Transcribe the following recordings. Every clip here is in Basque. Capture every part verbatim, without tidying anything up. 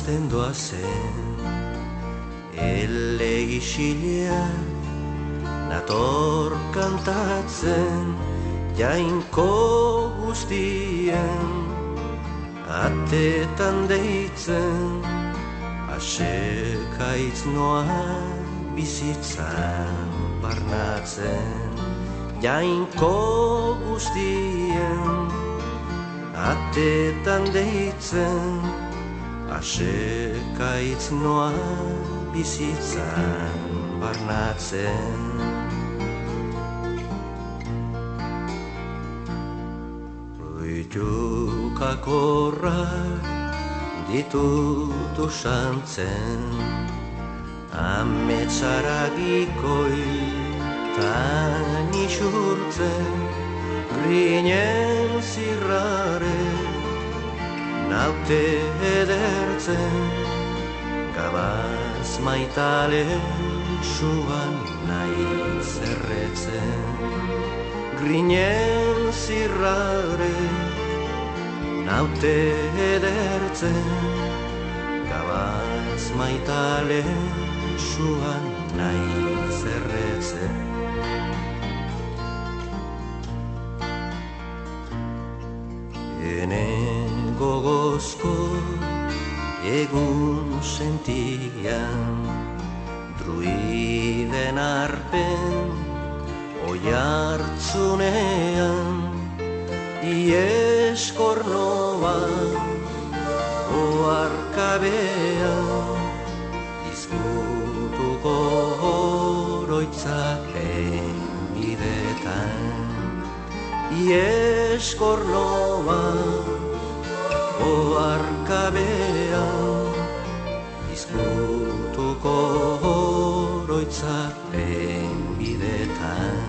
hazten doazen, ele isilea nator kantatzen, jainko guztien atetan deitzen, asekaitz noa bizitzan barnatzen, jainko guztien atetan deitzen, asekaitz noa bizitzan barnatzen. Fruitukakorrak ditut usantzen, ametsaragikoi tan isurtzen, grinen zirrare naute edertzen, gabaz maitale suan nahi zerretzen, grinen zirrare naute edertzen, gabaz maitale suan nahi zerretzen. Ene gogozko egun sentian, druiden arpen oiartzunean, ieskornoa oarkabean, izkutuko oroitzapen bidetan, ieskornoa oarkabean, izkutuko oroitzapen bidetan.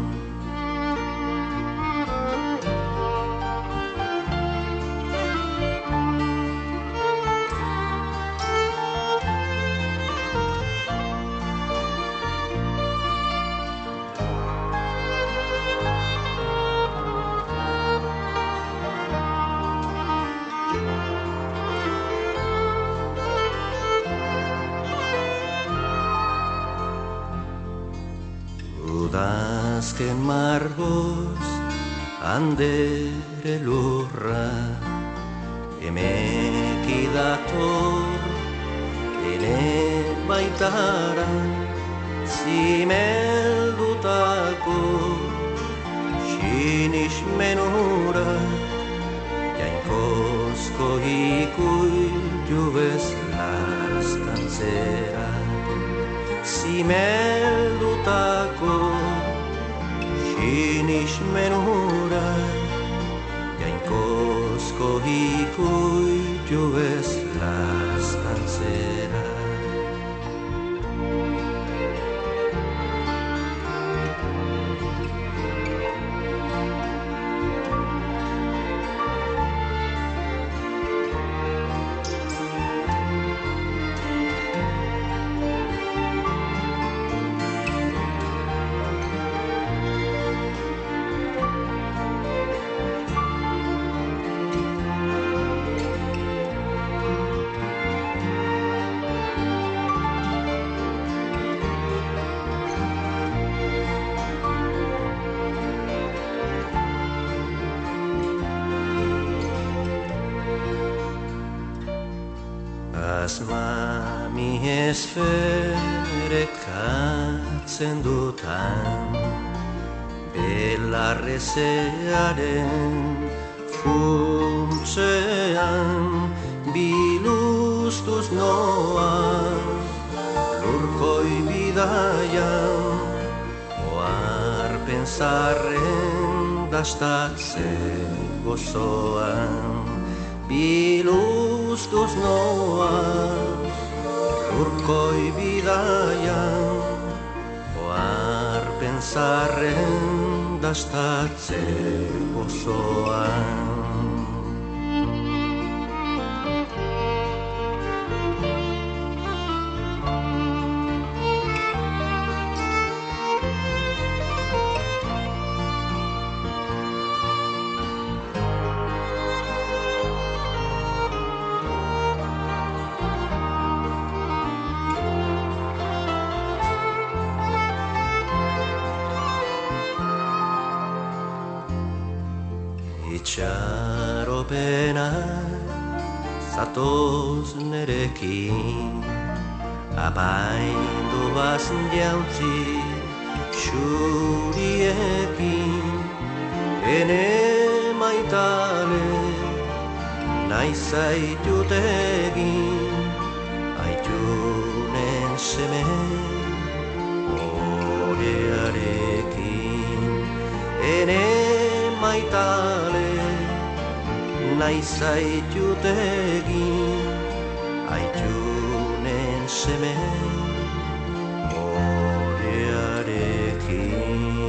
Udazken margoz andere lurra, emeki dator ene baitara, zimeldutako sinis menura, jainkozko ikuilu bezlastan zera, zimeldutako sinis menura, jainkozko ikuilu bezlastan zera. Asmami esferekatzen dutan, belarrezearen funtsean, biluztuz noa lurkoi bidaian, oar pensarren dastatzen gozoan, biluztuz noa lurkoi bidaian, oar pensarren dastatzen gozoan. Itxaropena zatoz nerekin, apaindu bazen jauntzi xuriekin. Ene maitale nahi zaitut egin, aitunen seme orearekin. Ene maitale nahi zaitut egin, aitunen seme orearekin.